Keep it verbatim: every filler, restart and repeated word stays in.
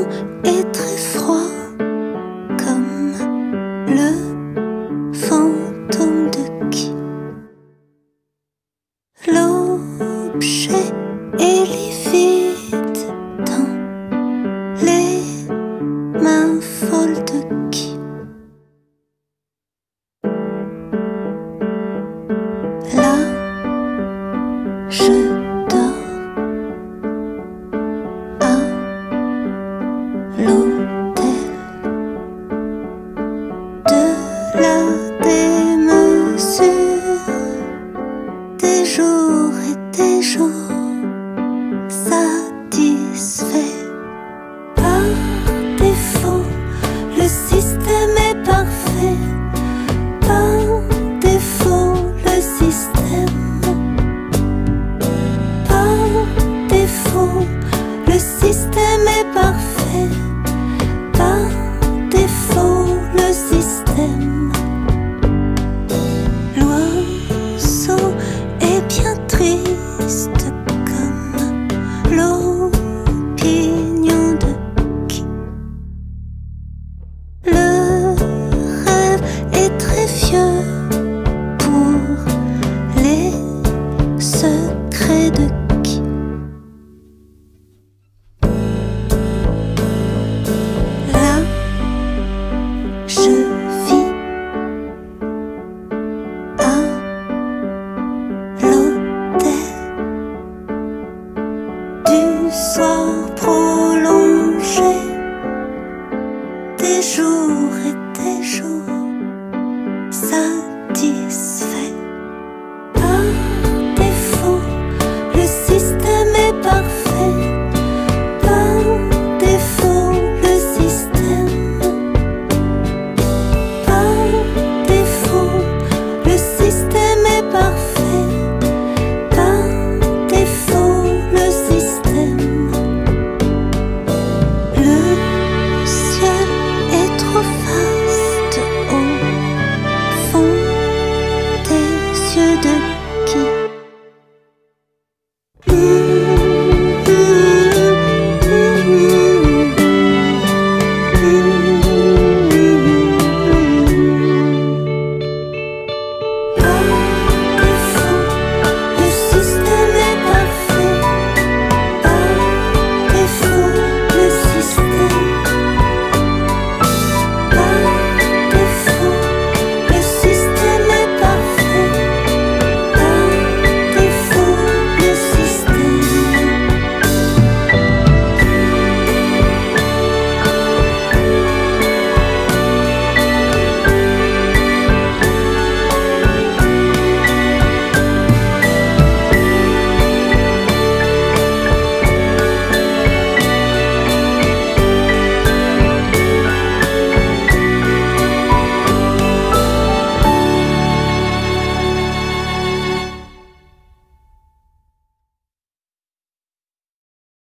est très froid, comme le fantôme de qui? L'objet est livide dans les mains folles de qui? Là, je dors à l'hôtel. De la démesure, des jours et des jours satisfaits. Par défaut, le système est parfait. Par défaut, le système. Par défaut, le système est parfait. Par défaut, le système. L'oiseau est bien triste comme l'opinion de qui? Le rêve est très vieux pour les secrets de qui? Là, je vis à l'hôtel. Du soir prolongé, des jours et des jours satisfaits. Par défaut, le système est parfait. Par défaut, le système. Par défaut, le système est parfait. Par défaut, le système. Le ciel est trop vaste au fond des yeux de qui?